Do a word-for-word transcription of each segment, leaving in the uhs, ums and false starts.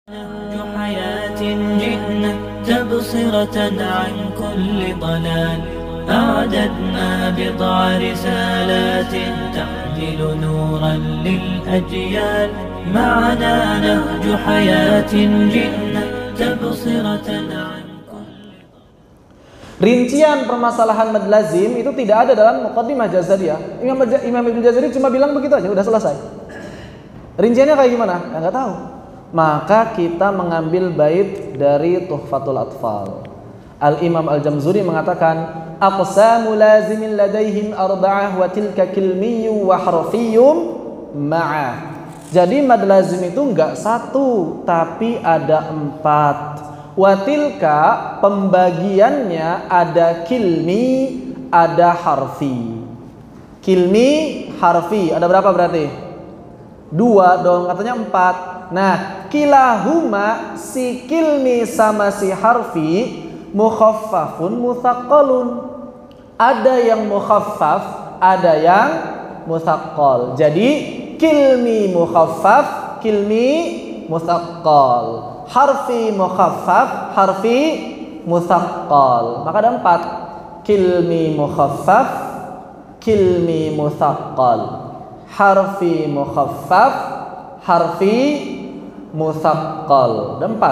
نهج حياة جئنا تبصرة عن كل ضلال أعددنا بضع رسالات تحمل نورا للأجيال معنا نهج حياة جئنا تبصرة عن كل Rincian permasalahan mad lazim itu tidak ada dalam Muqaddimah Jazariyah. Imam Imam Ibnu Jazari cuma bilang begitu aja, udah selesai. Rinciannya kayak gimana? Ya nggak tahu. Maka kita mengambil bait dari Tuhfatul Atfal. Al-Imam Al-Jamzuri mengatakan, aqsamu lazimin ladaihim arba'ah wa tilka kilmiyyu wa harfiyyum ma'a. Jadi mad lazim itu enggak satu, tapi ada empat. Wa tilka pembagiannya ada kilmi, ada harfi. Kilmi, harfi, ada berapa berarti? Dua dong, katanya empat. Nah, kilahuma si kilmi sama si harfi mukhaffafun mutsaqqalun. Ada yang mukhaffaf, ada yang mutsaqqal. Jadi kilmi mukhaffaf, kilmi mutsaqqal. Harfi mukhaffaf, harfi mutsaqqal. Maka ada empat. Kilmi mukhaffaf, kilmi mutsaqqal. Harfi mukhaffaf, harfi mutsaqqal. Ada empat.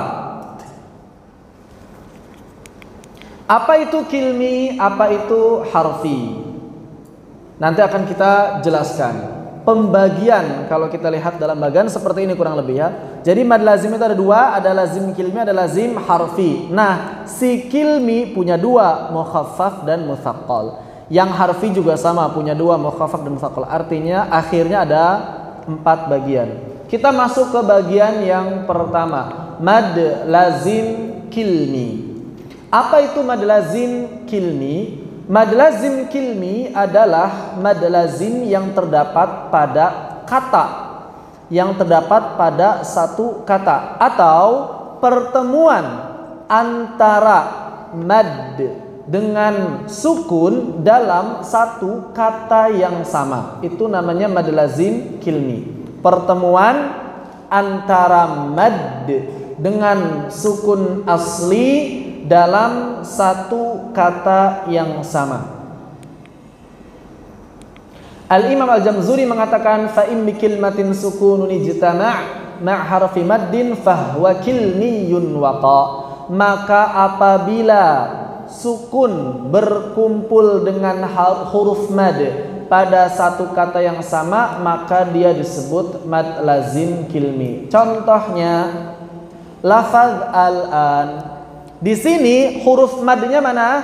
Apa itu kilmi, apa itu harfi? Nanti akan kita jelaskan. Pembagian kalau kita lihat dalam bagian seperti ini kurang lebih ya. Jadi mad lazim itu ada dua, ada lazim kilmi, ada lazim harfi. Nah, si kilmi punya dua, mukhaffaf dan mutsaqqal. Yang harfi juga sama, punya dua, mukhaffaf dan mutsaqqal. Artinya akhirnya ada empat bagian. Kita masuk ke bagian yang pertama, mad lazim kilmi. Apa itu mad lazim kilmi? Mad lazim kilmi adalah mad lazim yang terdapat pada kata, yang terdapat pada satu kata, atau pertemuan antara mad dengan sukun dalam satu kata yang sama. Itu namanya mad lazim kilmi. Pertemuan antara mad dengan sukun asli dalam satu kata yang sama. Al-Imam Al-Jamzuri mengatakan, fa in bi kilmatin sukunun ijtama' ma' harfi maddin fahuwa kilmiyun waqa. Maka apabila sukun berkumpul dengan huruf mad pada satu kata yang sama, maka dia disebut mad lazim kilmi. Contohnya lafaz al-an. Di sini huruf madnya mana?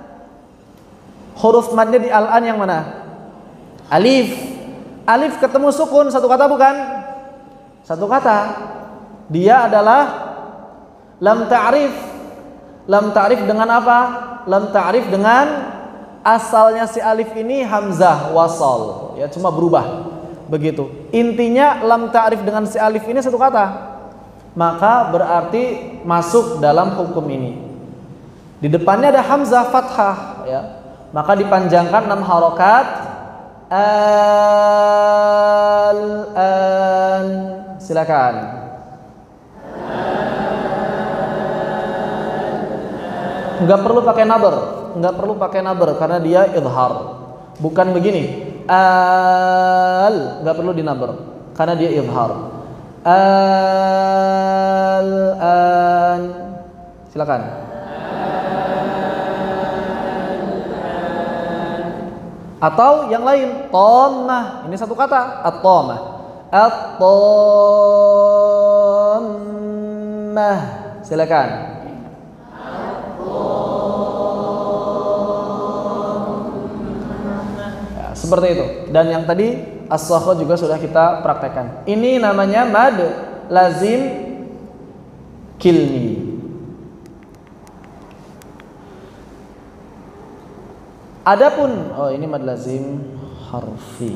Huruf madnya di al-an yang mana? Alif. Alif ketemu sukun, satu kata bukan? Satu kata. Dia adalah lam ta'rif. Lam ta'rif dengan apa? Lam ta'rif dengan asalnya si alif ini hamzah wasal. Ya, cuma berubah. Begitu. Intinya lam ta'rif dengan si alif ini satu kata. Maka berarti masuk dalam hukum ini. Di depannya ada hamzah fathah ya. Maka dipanjangkan enam harokat. Al-an. Silakan. Enggak perlu pakai nabar, enggak perlu pakai nabar karena dia idhar. Bukan begini. Al, enggak perlu dinabar karena dia idhar. Al-an. Silakan. Atau yang lain, dhammah. Ini satu kata, at-dhammah. At-dhammah. Silakan. Ya, seperti itu. Dan yang tadi as-sakha juga sudah kita praktekkan. Ini namanya mad lazim kilmi. Adapun oh ini mad lazim harfi.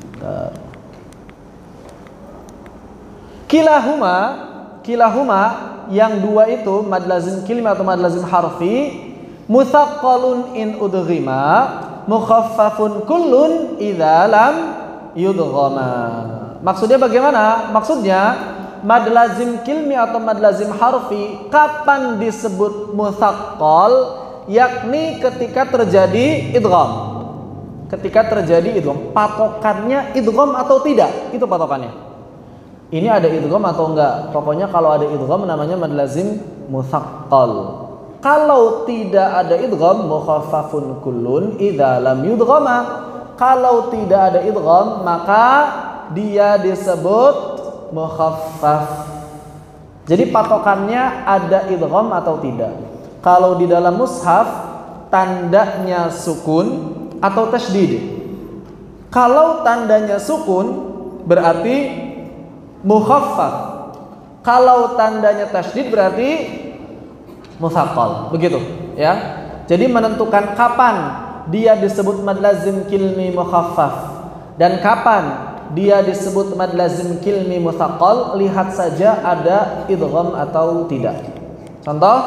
Kilahuma, kilahuma yang dua itu mad lazim kilmi atau mad lazim harfi, mutsaqqalun in udghima, mukhaffafun kullun idza lam yudghama. Maksudnya bagaimana? Maksudnya mad lazim kilmi atau mad lazim harfi kapan disebut mutsaqqal, yakni ketika terjadi idgham. Ketika terjadi idgham, patokannya idgham atau tidak, itu patokannya. Ini ada idgham atau enggak? Pokoknya kalau ada idgham namanya mad lazim mutsaqqal. Kalau tidak ada idgham, mukhaffafun kullun idza lam yudghama. Kalau tidak ada idgham, maka dia disebut mukhaffaf. Jadi patokannya ada idgham atau tidak. Kalau di dalam mushaf tandanya sukun atau tasydid. Kalau tandanya sukun berarti mukhaffaf. Kalau tandanya tasydid berarti mutsaqqal. Begitu, ya. Jadi menentukan kapan dia disebut mad lazim kilmi mukhaffaf dan kapan dia disebut mad lazim kilmi mutsaqqal, lihat saja ada idgham atau tidak. Contoh,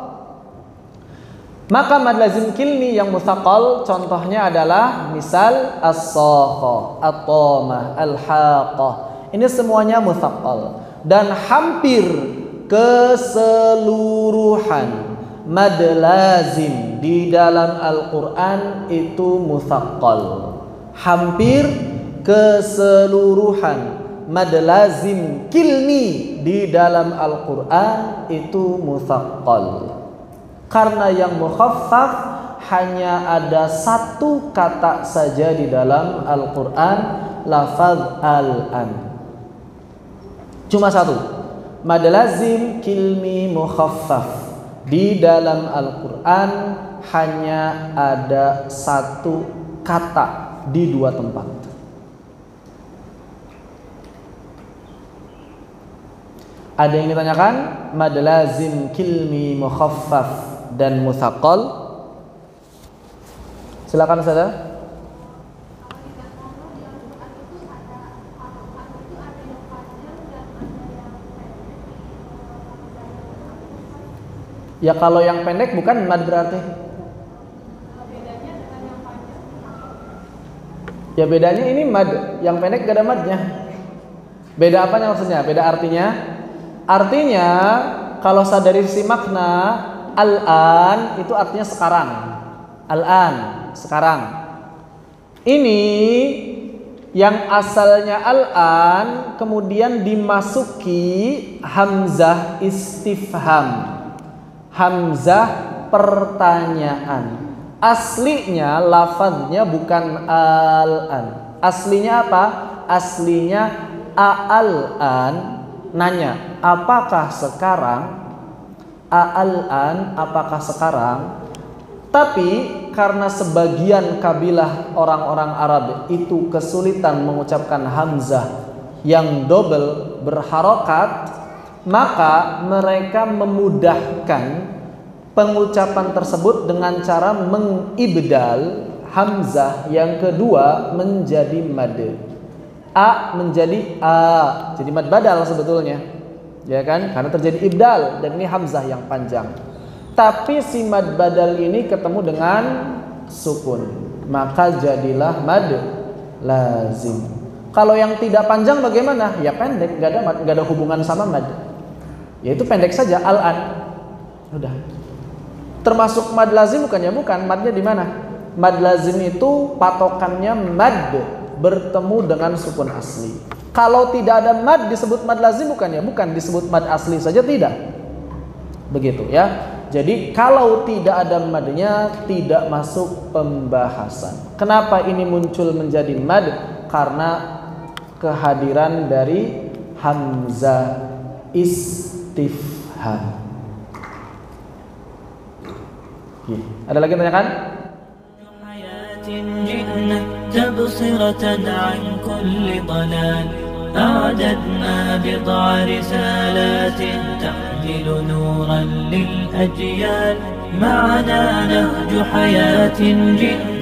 maka mad lazim kilmi yang mutsaqqal contohnya adalah misal as-sakha, at-tamah, al-haqah. Ini semuanya mutsaqqal dan hampir keseluruhan mad lazim di dalam Al-Qur'an itu mutsaqqal. Hampir keseluruhan mad lazim kilmi di dalam Al-Qur'an itu mutsaqqal. Karena yang mukhaffaf hanya ada satu kata saja di dalam Al-Qur'an, lafaz al-an. Cuma satu. Mad lazim kilmi mukhaffaf di dalam Al-Qur'an hanya ada satu kata di dua tempat. Ada yang ditanyakan? Mad lazim kilmi mukhaffaf dan mutsaqqal. Silakan saudara. Ya kalau yang pendek bukan mad berarti. Ya bedanya ini mad, yang pendek gak ada madnya. Beda apanya maksudnya? Beda artinya? Artinya kalau sadari si makna al-an itu artinya sekarang. Al-an, sekarang. Ini yang asalnya al-an kemudian dimasuki hamzah istifham. Hamzah pertanyaan. Aslinya lafaznya bukan al-an. Aslinya apa? Aslinya al-an, nanya, apakah sekarang? Al-an, apakah sekarang? Tapi karena sebagian kabilah orang-orang Arab itu kesulitan mengucapkan hamzah yang double berharokat, maka mereka memudahkan pengucapan tersebut dengan cara mengibdal hamzah yang kedua menjadi mad. A menjadi a, jadi mad badal sebetulnya. Ya kan? Karena terjadi ibdal dan ini hamzah yang panjang. Tapi si mad badal ini ketemu dengan sukun, maka jadilah mad lazim. Kalau yang tidak panjang bagaimana? Ya pendek, gak ada mad, gak ada hubungan sama mad. Yaitu pendek saja, al-an. Udah. Termasuk mad lazim bukannya bukan, madnya di mana? Mad lazim itu patokannya mad bertemu dengan sukun asli. Kalau tidak ada mad disebut mad lazim bukannya bukan, disebut mad asli saja tidak. Begitu ya. Jadi kalau tidak ada madnya tidak masuk pembahasan. Kenapa ini muncul menjadi mad? Karena kehadiran dari hamzah istifham. Oke. Ada lagi tanyakan? أعددنا بضع رسالات تحمل نورا للأجيال معنا نهج حياة جئنا